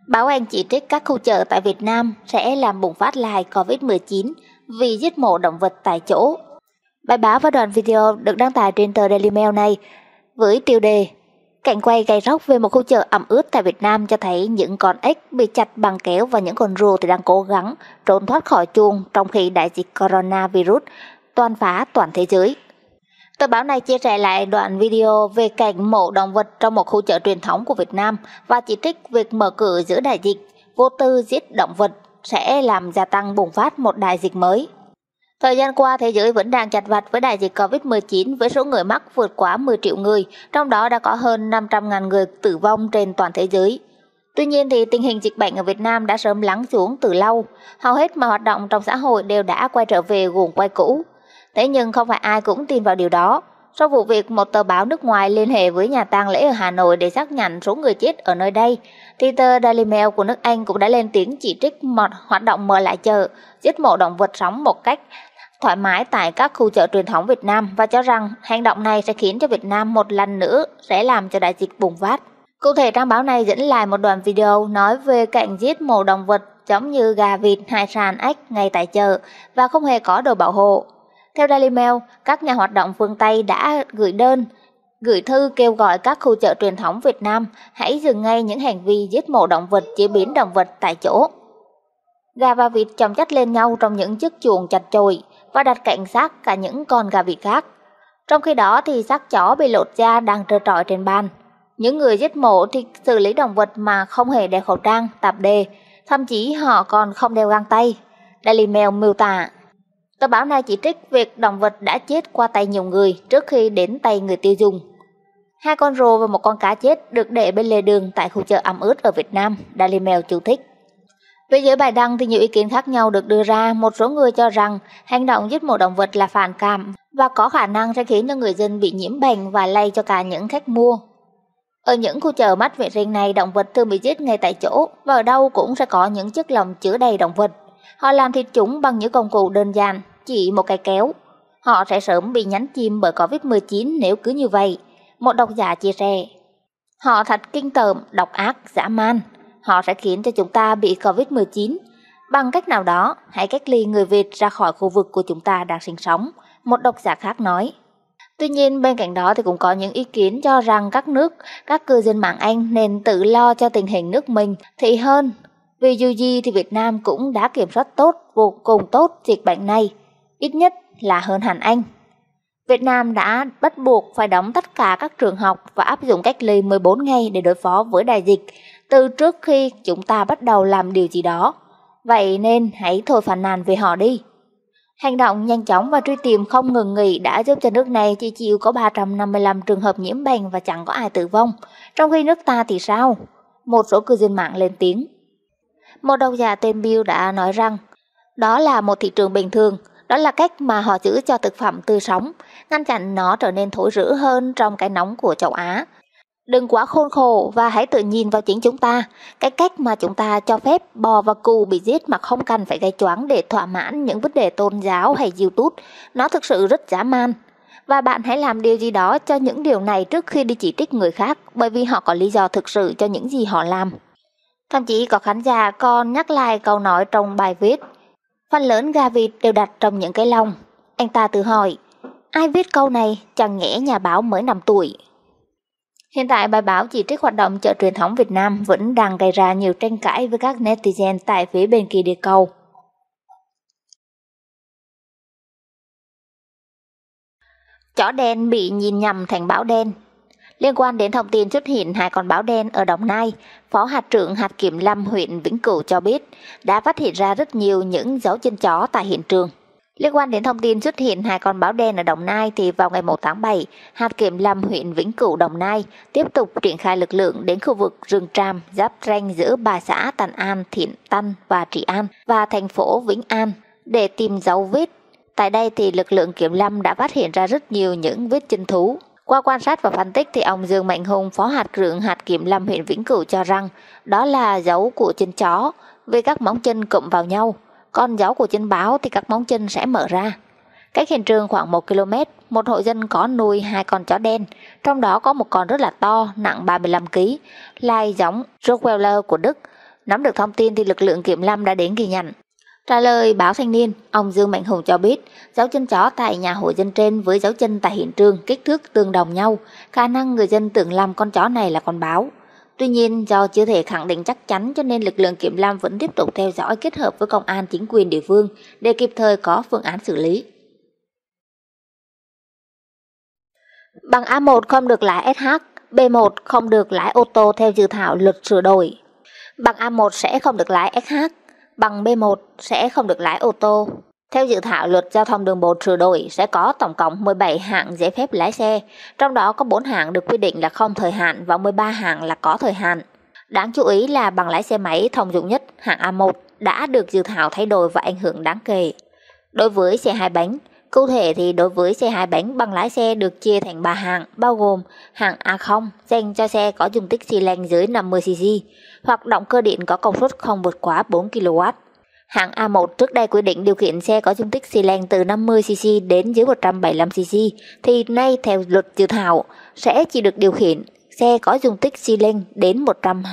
Báo Anh chỉ trích các khu chợ tại Việt Nam sẽ làm bùng phát lại Covid-19 vì giết mổ động vật tại chỗ. Bài báo và đoạn video được đăng tải trên tờ Daily Mail này với tiêu đề cảnh quay gay róc về một khu chợ ẩm ướt tại Việt Nam cho thấy những con ếch bị chặt bằng kéo và những con rùa thì đang cố gắng trốn thoát khỏi chuồng trong khi đại dịch coronavirus toan phá toàn thế giới. Tờ báo này chia sẻ lại đoạn video về cảnh mổ động vật trong một khu chợ truyền thống của Việt Nam và chỉ trích việc mở cửa giữa đại dịch, vô tư giết động vật sẽ làm gia tăng bùng phát một đại dịch mới. Thời gian qua, thế giới vẫn đang chặt vặt với đại dịch Covid-19 với số người mắc vượt quá 10 triệu người, trong đó đã có hơn 500.000 người tử vong trên toàn thế giới. Tuy nhiên thì tình hình dịch bệnh ở Việt Nam đã sớm lắng xuống từ lâu, hầu hết mọi hoạt động trong xã hội đều đã quay trở về guồng quay cũ. Thế nhưng không phải ai cũng tin vào điều đó. Sau vụ việc một tờ báo nước ngoài liên hệ với nhà tang lễ ở Hà Nội để xác nhận số người chết ở nơi đây, thì tờ Daily Mail của nước Anh cũng đã lên tiếng chỉ trích một hoạt động mở lại chợ, giết mổ động vật sống một cách thoải mái tại các khu chợ truyền thống Việt Nam và cho rằng hành động này sẽ khiến cho Việt Nam một lần nữa sẽ làm cho đại dịch bùng phát. Cụ thể, trang báo này dẫn lại một đoạn video nói về cảnh giết mổ động vật giống như gà, vịt, hải sản, ếch ngay tại chợ và không hề có đồ bảo hộ. Theo Daily Mail, các nhà hoạt động phương Tây đã gửi thư kêu gọi các khu chợ truyền thống Việt Nam hãy dừng ngay những hành vi giết mổ động vật, chế biến động vật tại chỗ. Gà và vịt chồng chất lên nhau trong những chiếc chuồng chặt chội và đặt cạnh xác cả những con gà vịt khác. Trong khi đó thì xác chó bị lột da đang trơ trọi trên bàn. Những người giết mổ thì xử lý động vật mà không hề đeo khẩu trang, tạp dề, thậm chí họ còn không đeo găng tay. Daily Mail miêu tả. Tờ báo này chỉ trích việc động vật đã chết qua tay nhiều người trước khi đến tay người tiêu dùng. 2 con rùa và 1 con cá chết được để bên lề đường tại khu chợ ẩm ướt ở Việt Nam, Daily Mail chú thích. Về dưới bài đăng thì nhiều ý kiến khác nhau được đưa ra. Một số người cho rằng hành động giết mổ động vật là phản cảm và có khả năng sẽ khiến cho người dân bị nhiễm bệnh và lây cho cả những khách mua. Ở những khu chợ mất vệ sinh này, động vật thường bị giết ngay tại chỗ và ở đâu cũng sẽ có những chiếc lồng chứa đầy động vật. Họ làm thịt chúng bằng những công cụ đơn giản, chỉ một cái kéo. Họ sẽ sớm bị nhấn chìm bởi Covid-19 nếu cứ như vậy, một độc giả chia sẻ. Họ thật kinh tởm, độc ác, dã man. Họ sẽ khiến cho chúng ta bị Covid-19. Bằng cách nào đó, hãy cách ly người Việt ra khỏi khu vực của chúng ta đang sinh sống, một độc giả khác nói. Tuy nhiên, bên cạnh đó thì cũng có những ý kiến cho rằng các cư dân mạng Anh nên tự lo cho tình hình nước mình thì hơn. Vì dù gì thì Việt Nam cũng đã kiểm soát tốt, vô cùng tốt dịch bệnh này, ít nhất là hơn hẳn Anh. Việt Nam đã bắt buộc phải đóng tất cả các trường học và áp dụng cách ly 14 ngày để đối phó với đại dịch từ trước khi chúng ta bắt đầu làm điều gì đó. Vậy nên hãy thôi phàn nàn về họ đi. Hành động nhanh chóng và truy tìm không ngừng nghỉ đã giúp cho nước này chỉ chịu có 355 trường hợp nhiễm bệnh và chẳng có ai tử vong. Trong khi nước ta thì sao? Một số cư dân mạng lên tiếng. Một độc giả tên Bill đã nói rằng đó là một thị trường bình thường, đó là cách mà họ giữ cho thực phẩm tươi sống, ngăn chặn nó trở nên thối rữa hơn trong cái nóng của châu Á. Đừng quá khôn khổ và hãy tự nhìn vào chính chúng ta, cái cách mà chúng ta cho phép bò và cừu bị giết mà không cần phải gây choáng để thỏa mãn những vấn đề tôn giáo hay YouTube, nó thực sự rất dã man. Và bạn hãy làm điều gì đó cho những điều này trước khi đi chỉ trích người khác, bởi vì họ có lý do thực sự cho những gì họ làm. Thậm chí có khán giả còn nhắc lại câu nói trong bài viết, phần lớn gà vịt đều đặt trong những cái lồng. Anh ta tự hỏi, ai viết câu này, chẳng nhẽ nhà báo mới 5 tuổi. Hiện tại bài báo chỉ trích hoạt động chợ truyền thống Việt Nam vẫn đang gây ra nhiều tranh cãi với các netizen tại phía bên kia địa cầu. Chó đen bị nhìn nhầm thành báo đen. Liên quan đến thông tin xuất hiện 2 con báo đen ở Đồng Nai, Phó hạt trưởng hạt kiểm lâm huyện Vĩnh Cửu cho biết đã phát hiện ra rất nhiều những dấu chân chó tại hiện trường. Liên quan đến thông tin xuất hiện 2 con báo đen ở Đồng Nai thì vào ngày 1 tháng 7, hạt kiểm lâm huyện Vĩnh Cửu Đồng Nai tiếp tục triển khai lực lượng đến khu vực rừng tràm giáp ranh giữa 3 xã Tân An, Thiện Tân và Trị An và thành phố Vĩnh An để tìm dấu vết. Tại đây thì lực lượng kiểm lâm đã phát hiện ra rất nhiều những vết chân thú. Qua quan sát và phân tích thì ông Dương Mạnh Hùng, Phó hạt trưởng hạt kiểm lâm huyện Vĩnh Cửu cho rằng đó là dấu của chân chó với các móng chân cụm vào nhau. Còn dấu của chân báo thì các móng chân sẽ mở ra. Cách hiện trường khoảng 1 km, một hộ dân có nuôi 2 con chó đen, trong đó có một con rất là to, nặng 35 kg, lai giống Rottweiler của Đức. Nắm được thông tin thì lực lượng kiểm lâm đã đến ghi nhận. Trả lời báo Thanh niên, ông Dương Mạnh Hùng cho biết dấu chân chó tại nhà hộ dân trên với dấu chân tại hiện trường kích thước tương đồng nhau, khả năng người dân tưởng lầm con chó này là con báo. Tuy nhiên, do chưa thể khẳng định chắc chắn cho nên lực lượng kiểm lâm vẫn tiếp tục theo dõi kết hợp với công an chính quyền địa phương để kịp thời có phương án xử lý. Bằng A1 không được lái SH, B1 không được lái ô tô theo dự thảo luật sửa đổi. Bằng A1 sẽ không được lái SH, bằng B1 sẽ không được lái ô tô. Theo dự thảo luật giao thông đường bộ sửa đổi sẽ có tổng cộng 17 hạng giấy phép lái xe, trong đó có 4 hạng được quy định là không thời hạn và 13 hạng là có thời hạn. Đáng chú ý là bằng lái xe máy thông dụng nhất hạng A1 đã được dự thảo thay đổi và ảnh hưởng đáng kể. Đối với xe hai bánh, cụ thể thì đối với xe hai bánh bằng lái xe được chia thành 3 hạng bao gồm hạng A0 dành cho xe có dung tích xi lanh dưới 50cc hoặc động cơ điện có công suất không vượt quá 4 kW. Hạng A1 trước đây quy định điều khiển xe có dung tích xi lanh từ 50cc đến dưới 175cc thì nay theo luật dự thảo sẽ chỉ được điều khiển xe có dung tích xi lanh đến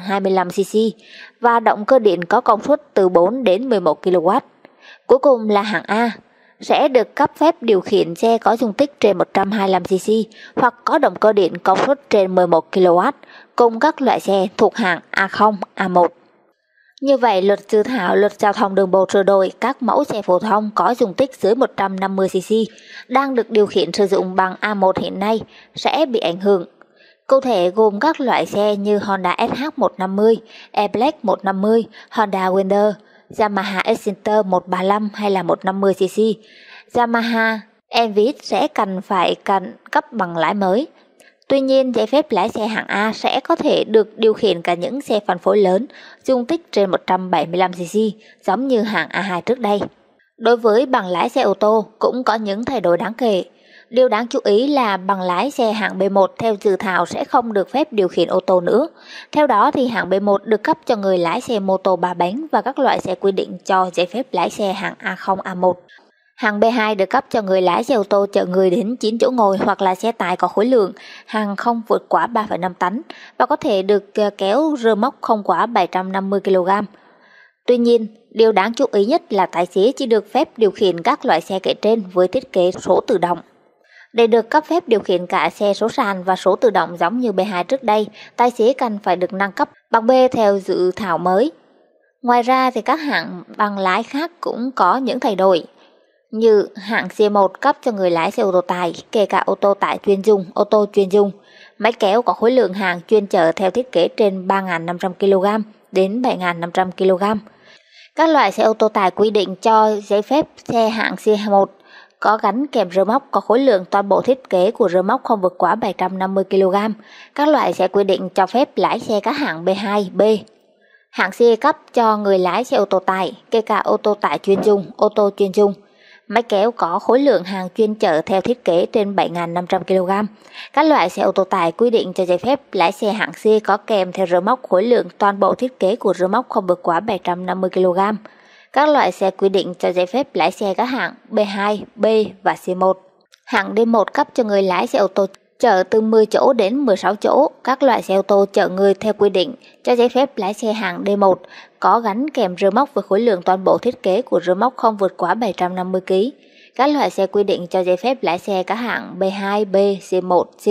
125cc và động cơ điện có công suất từ 4 đến 11 kW. Cuối cùng là hạng A sẽ được cấp phép điều khiển xe có dung tích trên 125cc hoặc có động cơ điện công suất trên 11 kW cùng các loại xe thuộc hạng A0, A1. Như vậy, luật dự thảo luật giao thông đường bộ sửa đổi các mẫu xe phổ thông có dung tích dưới 150cc đang được điều khiển sử dụng bằng A1 hiện nay sẽ bị ảnh hưởng. Cụ thể gồm các loại xe như Honda SH150, Airblade 150, Honda Wonder, Yamaha Exenter 135 hay là 150cc. Yamaha Envis sẽ phải cấp bằng lái mới. Tuy nhiên, giấy phép lái xe hạng A sẽ có thể được điều khiển cả những xe phân phối lớn, dung tích trên 175cc, giống như hạng A2 trước đây. Đối với bằng lái xe ô tô cũng có những thay đổi đáng kể. Điều đáng chú ý là bằng lái xe hạng B1 theo dự thảo sẽ không được phép điều khiển ô tô nữa. Theo đó thì hạng B1 được cấp cho người lái xe mô tô 3 bánh và các loại xe quy định cho giấy phép lái xe hạng A0, A1. Hạng B2 được cấp cho người lái xe ô tô chở người đến 9 chỗ ngồi hoặc là xe tải có khối lượng hàng không vượt quá 3,5 tấn và có thể được kéo rơ móc không quá 750 kg. Tuy nhiên, điều đáng chú ý nhất là tài xế chỉ được phép điều khiển các loại xe kể trên với thiết kế số tự động. Để được cấp phép điều khiển cả xe số sàn và số tự động giống như B2 trước đây, tài xế cần phải được nâng cấp bằng B theo dự thảo mới. Ngoài ra thì các hạng bằng lái khác cũng có những thay đổi. Như hạng C1 cấp cho người lái xe ô tô tải, kể cả ô tô tải chuyên dùng, ô tô chuyên dùng, máy kéo có khối lượng hàng chuyên chở theo thiết kế trên 3.500 kg đến 7.500 kg. Các loại xe ô tô tải quy định cho giấy phép xe hạng C1 có gắn kèm rơ móc có khối lượng toàn bộ thiết kế của rơ móc không vượt quá 750 kg. Các loại xe quy định cho phép lái xe các hạng B2, B. Hạng C cấp cho người lái xe ô tô tải, kể cả ô tô tải chuyên dùng, ô tô chuyên dùng. Máy kéo có khối lượng hàng chuyên chở theo thiết kế trên 7.500 kg. Các loại xe ô tô tải quy định cho giấy phép lái xe hạng C có kèm theo rơ móc khối lượng toàn bộ thiết kế của rơ móc không vượt quá 750 kg. Các loại xe quy định cho giấy phép lái xe các hạng B2, B và C1. Hạng D1 cấp cho người lái xe ô tô chở từ 10 chỗ đến 16 chỗ. Các loại xe ô tô chở người theo quy định cho giấy phép lái xe hạng D1 có gắn kèm rơ móc với khối lượng toàn bộ thiết kế của rơ móc không vượt quá 750 kg. Các loại xe quy định cho giấy phép lái xe các hạng B2, B, C1, C.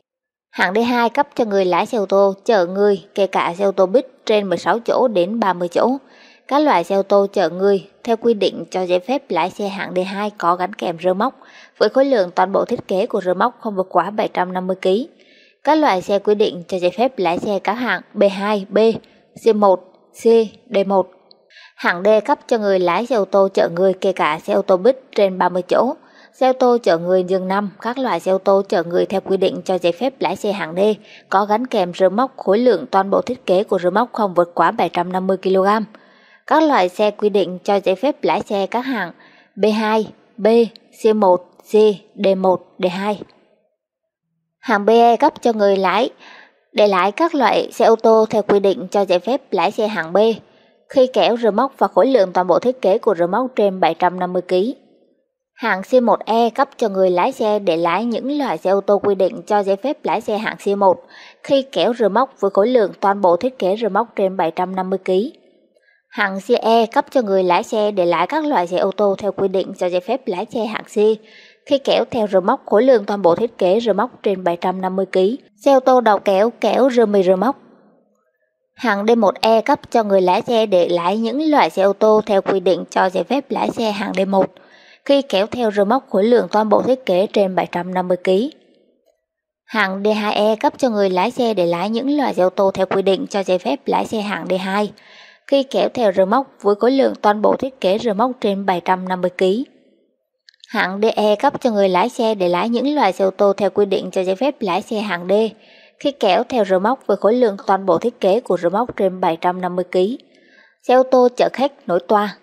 Hạng D2 cấp cho người lái xe ô tô chở người, kể cả xe ô tô buýt trên 16 chỗ đến 30 chỗ. Các loại xe ô tô chở người theo quy định cho giấy phép lái xe hạng D2 có gắn kèm rơ móc với khối lượng toàn bộ thiết kế của rơ móc không vượt quá 750 kg. Các loại xe quy định cho giấy phép lái xe các hạng B2, B, C1, C, D1. Hạng D cấp cho người lái xe ô tô chở người, kể cả xe ô tô buýt trên 30 chỗ, xe ô tô chở người giường nằm. Các loại xe ô tô chở người theo quy định cho giấy phép lái xe hạng D có gắn kèm rơ móc khối lượng toàn bộ thiết kế của rơ móc không vượt quá 750 kg. Các loại xe quy định cho giấy phép lái xe các hạng B2, B, C1, C, D1, D2. Hạng BE cấp cho người lái để lái các loại xe ô tô theo quy định cho giấy phép lái xe hạng B khi kéo rơ móc và khối lượng toàn bộ thiết kế của rơ móc trên 750 kg. Hạng C1E cấp cho người lái xe để lái những loại xe ô tô quy định cho giấy phép lái xe hạng C1 khi kéo rơ móc với khối lượng toàn bộ thiết kế rơ móc trên 750 kg. Hạng CE cấp cho người lái xe để lái các loại xe ô tô theo quy định cho giấy phép lái xe hạng C khi kéo theo rơ móc khối lượng toàn bộ thiết kế rơ móc trên 750 kg, xe ô tô đầu kéo kéo rơ mì rơ móc. Hạng D1E cấp cho người lái xe để lái những loại xe ô tô theo quy định cho giấy phép lái xe hạng D1 khi kéo theo rơ móc khối lượng toàn bộ thiết kế trên 750 kg. Hạng D2E cấp cho người lái xe để lái những loại xe ô tô theo quy định cho giấy phép lái xe hạng D2 khi kéo theo rơ móc với khối lượng toàn bộ thiết kế rơ móc trên 750 kg. Hạng DE cấp cho người lái xe để lái những loại xe ô tô theo quy định cho giấy phép lái xe hạng D khi kéo theo rơ móc với khối lượng toàn bộ thiết kế của rơ móc trên 750 kg. Xe ô tô chở khách nối toa.